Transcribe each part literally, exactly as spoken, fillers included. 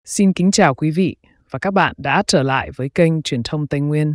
Xin kính chào quý vị và các bạn đã trở lại với kênh Truyền thông Tây Nguyên.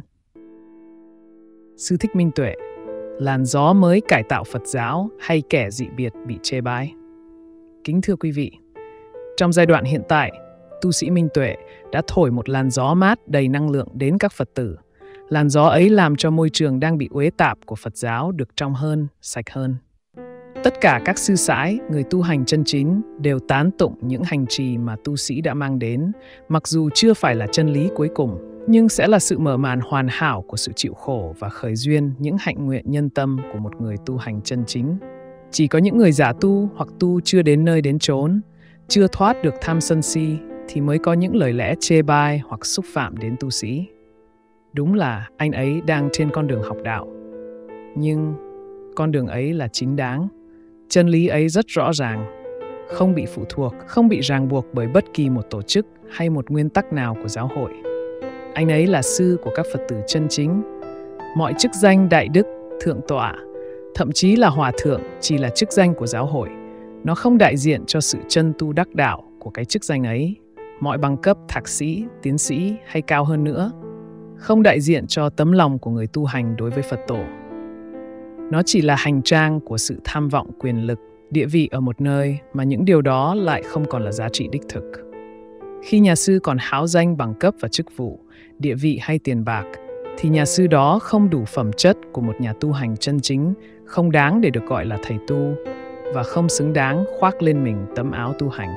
Sư Thích Minh Tuệ, làn gió mới cải tạo Phật giáo hay kẻ dị biệt bị chê bai? Kính thưa quý vị, trong giai đoạn hiện tại, tu sĩ Minh Tuệ đã thổi một làn gió mát đầy năng lượng đến các Phật tử. Làn gió ấy làm cho môi trường đang bị uế tạp của Phật giáo được trong hơn, sạch hơn. Tất cả các sư sãi, người tu hành chân chính đều tán tụng những hành trì mà tu sĩ đã mang đến, mặc dù chưa phải là chân lý cuối cùng, nhưng sẽ là sự mở màn hoàn hảo của sự chịu khổ và khởi duyên những hạnh nguyện nhân tâm của một người tu hành chân chính. Chỉ có những người giả tu hoặc tu chưa đến nơi đến chốn, chưa thoát được tham sân si, thì mới có những lời lẽ chê bai hoặc xúc phạm đến tu sĩ. Đúng là anh ấy đang trên con đường học đạo, nhưng con đường ấy là chính đáng. Chân lý ấy rất rõ ràng, không bị phụ thuộc, không bị ràng buộc bởi bất kỳ một tổ chức hay một nguyên tắc nào của giáo hội. Anh ấy là sư của các Phật tử chân chính. Mọi chức danh đại đức, thượng tọa, thậm chí là hòa thượng chỉ là chức danh của giáo hội. Nó không đại diện cho sự chân tu đắc đạo của cái chức danh ấy. Mọi bằng cấp thạc sĩ, tiến sĩ hay cao hơn nữa, không đại diện cho tấm lòng của người tu hành đối với Phật tổ. Nó chỉ là hành trang của sự tham vọng quyền lực, địa vị ở một nơi mà những điều đó lại không còn là giá trị đích thực. Khi nhà sư còn háo danh bằng cấp và chức vụ, địa vị hay tiền bạc, thì nhà sư đó không đủ phẩm chất của một nhà tu hành chân chính, không đáng để được gọi là thầy tu và không xứng đáng khoác lên mình tấm áo tu hành.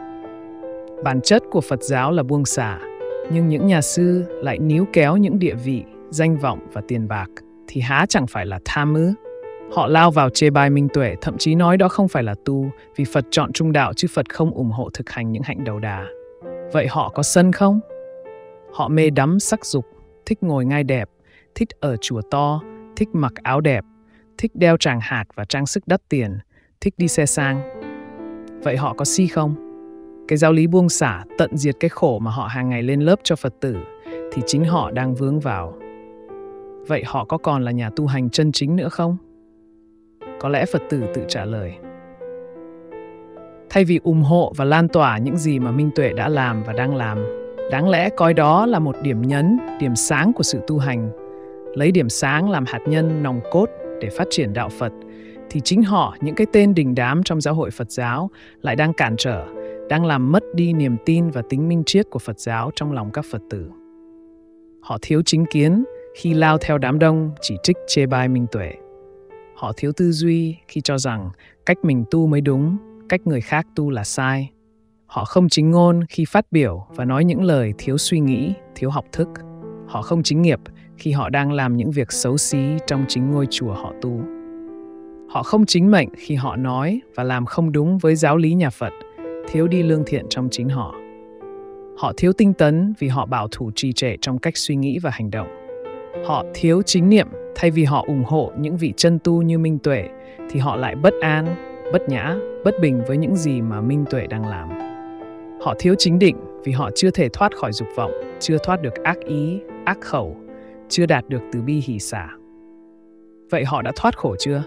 Bản chất của Phật giáo là buông xả, nhưng những nhà sư lại níu kéo những địa vị, danh vọng và tiền bạc, thì há chẳng phải là tham ư? Họ lao vào chê bai Minh Tuệ, thậm chí nói đó không phải là tu, vì Phật chọn trung đạo chứ Phật không ủng hộ thực hành những hạnh đầu đà. Vậy họ có sân không? Họ mê đắm sắc dục, thích ngồi ngai đẹp, thích ở chùa to, thích mặc áo đẹp, thích đeo tràng hạt và trang sức đắt tiền, thích đi xe sang. Vậy họ có si không? Cái giáo lý buông xả, tận diệt cái khổ mà họ hàng ngày lên lớp cho Phật tử, thì chính họ đang vướng vào. Vậy họ có còn là nhà tu hành chân chính nữa không? Có lẽ Phật tử tự trả lời. Thay vì ủng hộ và lan tỏa những gì mà Minh Tuệ đã làm và đang làm, đáng lẽ coi đó là một điểm nhấn, điểm sáng của sự tu hành. Lấy điểm sáng làm hạt nhân nòng cốt để phát triển đạo Phật, thì chính họ, những cái tên đình đám trong giáo hội Phật giáo, lại đang cản trở, đang làm mất đi niềm tin và tính minh triết của Phật giáo trong lòng các Phật tử. Họ thiếu chính kiến khi lao theo đám đông chỉ trích chê bai Minh Tuệ. Họ thiếu tư duy khi cho rằng cách mình tu mới đúng, cách người khác tu là sai. Họ không chính ngôn khi phát biểu và nói những lời thiếu suy nghĩ, thiếu học thức. Họ không chính nghiệp khi họ đang làm những việc xấu xí trong chính ngôi chùa họ tu. Họ không chính mệnh khi họ nói và làm không đúng với giáo lý nhà Phật, thiếu đi lương thiện trong chính họ. Họ thiếu tinh tấn vì họ bảo thủ trì trệ trong cách suy nghĩ và hành động. Họ thiếu chính niệm, thay vì họ ủng hộ những vị chân tu như Minh Tuệ, thì họ lại bất an, bất nhã, bất bình với những gì mà Minh Tuệ đang làm. Họ thiếu chính định vì họ chưa thể thoát khỏi dục vọng, chưa thoát được ác ý, ác khẩu, chưa đạt được từ bi hỷ xả. Vậy họ đã thoát khổ chưa?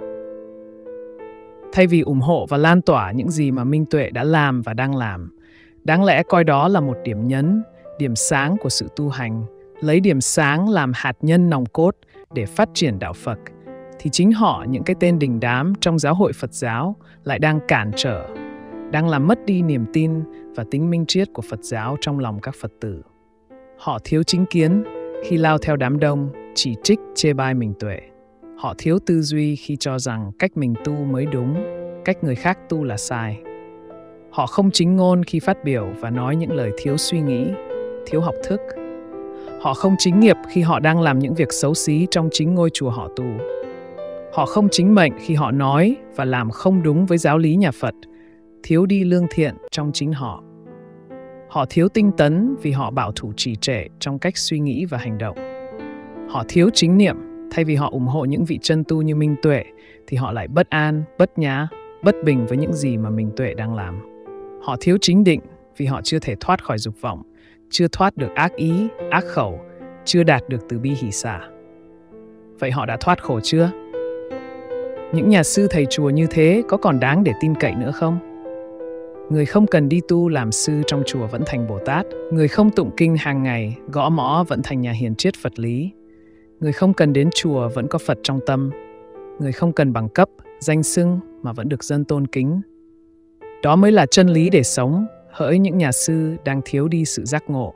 Thay vì ủng hộ và lan tỏa những gì mà Minh Tuệ đã làm và đang làm, đáng lẽ coi đó là một điểm nhấn, điểm sáng của sự tu hành, lấy điểm sáng làm hạt nhân nòng cốt để phát triển đạo Phật, thì chính họ, những cái tên đình đám trong giáo hội Phật giáo, lại đang cản trở, đang làm mất đi niềm tin và tính minh triết của Phật giáo trong lòng các Phật tử. Họ thiếu chính kiến khi lao theo đám đông, chỉ trích chê bai Minh Tuệ. Họ thiếu tư duy khi cho rằng cách mình tu mới đúng, cách người khác tu là sai. Họ không chính ngôn khi phát biểu và nói những lời thiếu suy nghĩ, thiếu học thức. Họ không chính nghiệp khi họ đang làm những việc xấu xí trong chính ngôi chùa họ tu. Họ không chính mệnh khi họ nói và làm không đúng với giáo lý nhà Phật, thiếu đi lương thiện trong chính họ. Họ thiếu tinh tấn vì họ bảo thủ trì trệ trong cách suy nghĩ và hành động. Họ thiếu chính niệm, thay vì họ ủng hộ những vị chân tu như Minh Tuệ, thì họ lại bất an, bất nhã, bất bình với những gì mà Minh Tuệ đang làm. Họ thiếu chính định vì họ chưa thể thoát khỏi dục vọng, chưa thoát được ác ý, ác khẩu, chưa đạt được từ bi hỷ xả. Vậy họ đã thoát khổ chưa? Những nhà sư thầy chùa như thế có còn đáng để tin cậy nữa không? Người không cần đi tu làm sư trong chùa vẫn thành Bồ Tát. Người không tụng kinh hàng ngày, gõ mõ vẫn thành nhà hiền triết Phật lý. Người không cần đến chùa vẫn có Phật trong tâm. Người không cần bằng cấp, danh xưng mà vẫn được dân tôn kính. Đó mới là chân lý để sống, hỡi những nhà sư đang thiếu đi sự giác ngộ.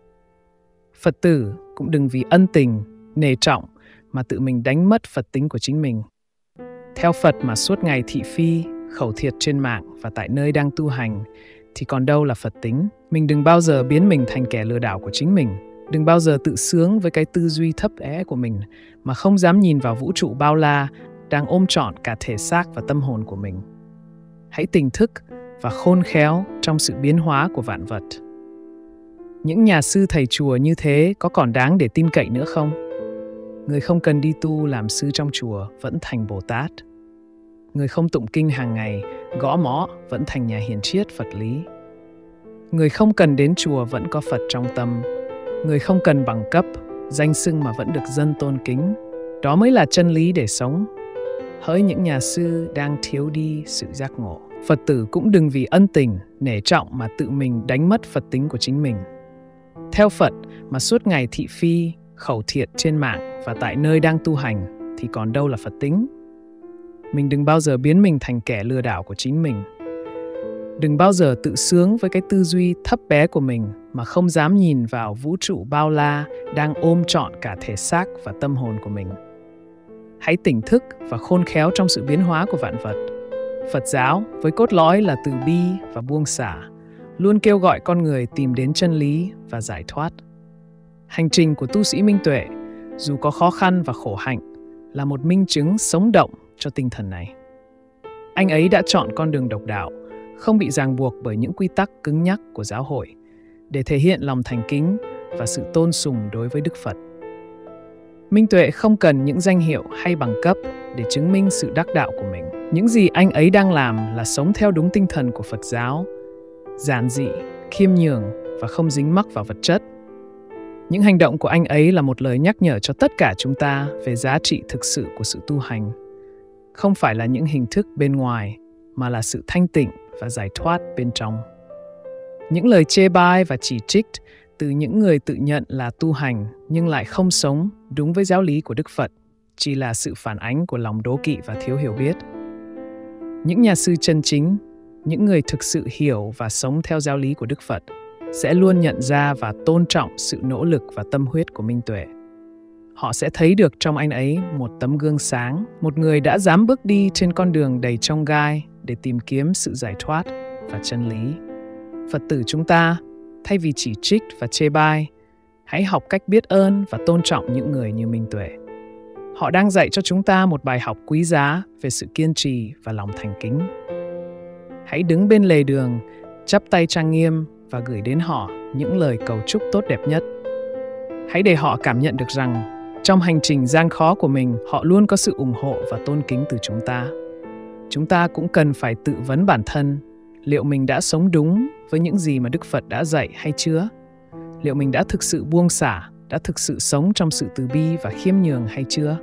Phật tử cũng đừng vì ân tình, nể trọng mà tự mình đánh mất Phật tính của chính mình. Theo Phật mà suốt ngày thị phi, khẩu thiệt trên mạng và tại nơi đang tu hành thì còn đâu là Phật tính. Mình đừng bao giờ biến mình thành kẻ lừa đảo của chính mình. Đừng bao giờ tự sướng với cái tư duy thấp é của mình mà không dám nhìn vào vũ trụ bao la đang ôm trọn cả thể xác và tâm hồn của mình. Hãy tỉnh thức và khôn khéo trong sự biến hóa của vạn vật. Những nhà sư thầy chùa như thế có còn đáng để tin cậy nữa không? Người không cần đi tu làm sư trong chùa vẫn thành Bồ Tát. Người không tụng kinh hàng ngày, gõ mõ vẫn thành nhà hiền triết Phật lý. Người không cần đến chùa vẫn có Phật trong tâm. Người không cần bằng cấp, danh xưng mà vẫn được dân tôn kính. Đó mới là chân lý để sống. Hỡi những nhà sư đang thiếu đi sự giác ngộ. Phật tử cũng đừng vì ân tình, nể trọng mà tự mình đánh mất Phật tính của chính mình. Theo Phật mà suốt ngày thị phi, khẩu thiệt trên mạng và tại nơi đang tu hành thì còn đâu là Phật tính. Mình đừng bao giờ biến mình thành kẻ lừa đảo của chính mình. Đừng bao giờ tự sướng với cái tư duy thấp bé của mình mà không dám nhìn vào vũ trụ bao la đang ôm trọn cả thể xác và tâm hồn của mình. Hãy tỉnh thức và khôn khéo trong sự biến hóa của vạn vật. Phật giáo với cốt lõi là từ bi và buông xả, luôn kêu gọi con người tìm đến chân lý và giải thoát. Hành trình của tu sĩ Minh Tuệ, dù có khó khăn và khổ hạnh, là một minh chứng sống động cho tinh thần này. Anh ấy đã chọn con đường độc đạo, không bị ràng buộc bởi những quy tắc cứng nhắc của giáo hội, để thể hiện lòng thành kính và sự tôn sùng đối với Đức Phật. Minh Tuệ không cần những danh hiệu hay bằng cấp để chứng minh sự đắc đạo của mình. Những gì anh ấy đang làm là sống theo đúng tinh thần của Phật giáo, giản dị, khiêm nhường và không dính mắc vào vật chất. Những hành động của anh ấy là một lời nhắc nhở cho tất cả chúng ta về giá trị thực sự của sự tu hành. Không phải là những hình thức bên ngoài, mà là sự thanh tịnh và giải thoát bên trong. Những lời chê bai và chỉ trích từ những người tự nhận là tu hành nhưng lại không sống đúng với giáo lý của Đức Phật chỉ là sự phản ánh của lòng đố kỵ và thiếu hiểu biết. Những nhà sư chân chính, những người thực sự hiểu và sống theo giáo lý của Đức Phật sẽ luôn nhận ra và tôn trọng sự nỗ lực và tâm huyết của Minh Tuệ. Họ sẽ thấy được trong anh ấy một tấm gương sáng, một người đã dám bước đi trên con đường đầy chông gai để tìm kiếm sự giải thoát và chân lý. Phật tử chúng ta, thay vì chỉ trích và chê bai, hãy học cách biết ơn và tôn trọng những người như Minh Tuệ. Họ đang dạy cho chúng ta một bài học quý giá về sự kiên trì và lòng thành kính. Hãy đứng bên lề đường, chắp tay trang nghiêm và gửi đến họ những lời cầu chúc tốt đẹp nhất. Hãy để họ cảm nhận được rằng trong hành trình gian khó của mình, họ luôn có sự ủng hộ và tôn kính từ chúng ta. Chúng ta cũng cần phải tự vấn bản thân, liệu mình đã sống đúng với những gì mà Đức Phật đã dạy hay chưa? Liệu mình đã thực sự buông xả, đã thực sự sống trong sự từ bi và khiêm nhường hay chưa?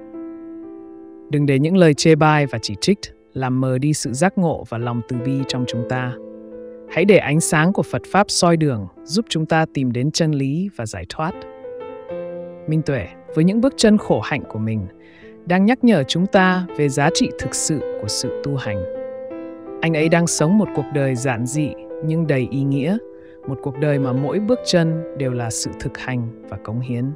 Đừng để những lời chê bai và chỉ trích làm mờ đi sự giác ngộ và lòng từ bi trong chúng ta. Hãy để ánh sáng của Phật Pháp soi đường, giúp chúng ta tìm đến chân lý và giải thoát. Minh Tuệ, với những bước chân khổ hạnh của mình, đang nhắc nhở chúng ta về giá trị thực sự của sự tu hành. Anh ấy đang sống một cuộc đời giản dị nhưng đầy ý nghĩa, một cuộc đời mà mỗi bước chân đều là sự thực hành và cống hiến.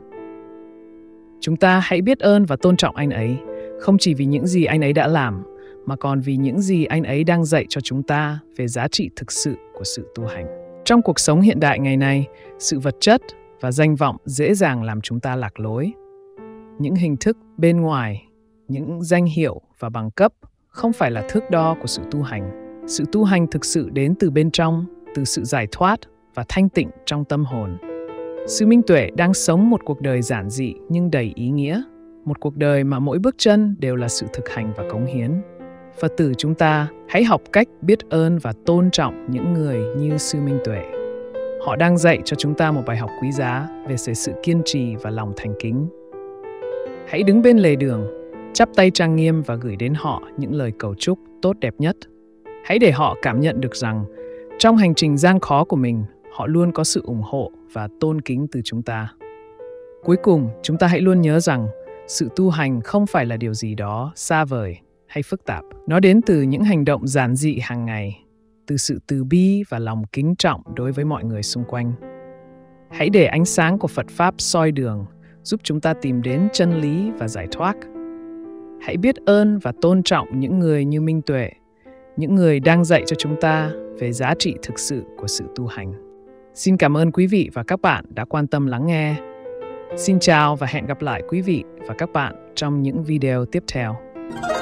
Chúng ta hãy biết ơn và tôn trọng anh ấy, không chỉ vì những gì anh ấy đã làm, mà còn vì những gì anh ấy đang dạy cho chúng ta về giá trị thực sự của sự tu hành. Trong cuộc sống hiện đại ngày nay, sự vật chất và danh vọng dễ dàng làm chúng ta lạc lối. Những hình thức bên ngoài, những danh hiệu và bằng cấp không phải là thước đo của sự tu hành. Sự tu hành thực sự đến từ bên trong, từ sự giải thoát và thanh tịnh trong tâm hồn. Sư Minh Tuệ đang sống một cuộc đời giản dị nhưng đầy ý nghĩa, một cuộc đời mà mỗi bước chân đều là sự thực hành và cống hiến. Phật tử chúng ta hãy học cách biết ơn và tôn trọng những người như Sư Minh Tuệ. Họ đang dạy cho chúng ta một bài học quý giá về sự kiên trì và lòng thành kính. Hãy đứng bên lề đường, chắp tay trang nghiêm và gửi đến họ những lời cầu chúc tốt đẹp nhất. Hãy để họ cảm nhận được rằng Trong hành trình gian khó của mình, họ luôn có sự ủng hộ và tôn kính từ chúng ta. Cuối cùng, chúng ta hãy luôn nhớ rằng sự tu hành không phải là điều gì đó xa vời hay phức tạp. Nó đến từ những hành động giản dị hàng ngày, từ sự từ bi và lòng kính trọng đối với mọi người xung quanh. Hãy để ánh sáng của Phật Pháp soi đường, giúp chúng ta tìm đến chân lý và giải thoát. Hãy biết ơn và tôn trọng những người như Minh Tuệ, những người đang dạy cho chúng ta về giá trị thực sự của sự tu hành. Xin cảm ơn quý vị và các bạn đã quan tâm lắng nghe. Xin chào và hẹn gặp lại quý vị và các bạn trong những video tiếp theo.